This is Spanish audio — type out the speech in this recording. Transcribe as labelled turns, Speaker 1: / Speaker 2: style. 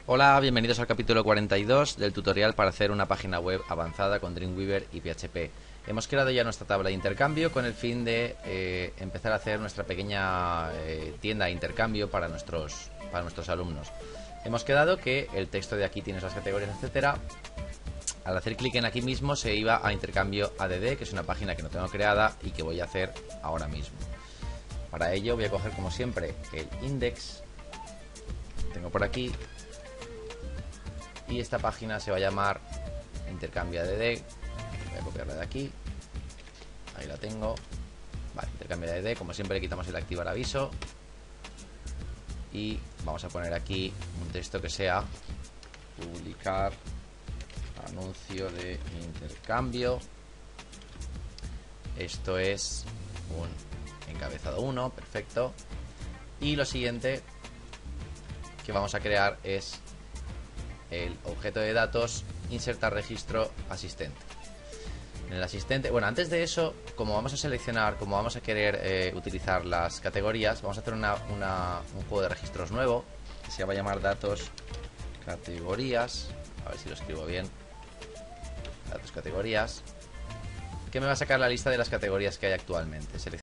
Speaker 1: Hola, bienvenidos al capítulo 42 del tutorial para hacer una página web avanzada con Dreamweaver y PHP. Hemos creado ya nuestra tabla de intercambio con el fin de empezar a hacer nuestra pequeña tienda de intercambio para nuestros alumnos. Hemos quedado que el texto de aquí tiene las categorías, etcétera. Al hacer clic en aquí mismo se iba a intercambio ADD, que es una página que no tengo creada y que voy a hacer ahora mismo. Para ello voy a coger como siempre el index, tengo por aquí, y esta página se va a llamar intercambio ADD. Voy a copiarla de aquí, ahí la tengo. Vale, intercambio ADD, como siempre le quitamos el activar aviso y vamos a poner aquí un texto que sea publicar anuncio de intercambio. Esto es un encabezado 1, perfecto. Y lo siguiente que vamos a crear es el objeto de datos insertar registro asistente. En el asistente, bueno, antes de eso, como vamos a seleccionar, como vamos a querer utilizar las categorías, vamos a hacer un juego de registros nuevo que se va a llamar datos categorías. A ver si lo escribo bien. Datos categorías, que me va a sacar la lista de las categorías que hay actualmente.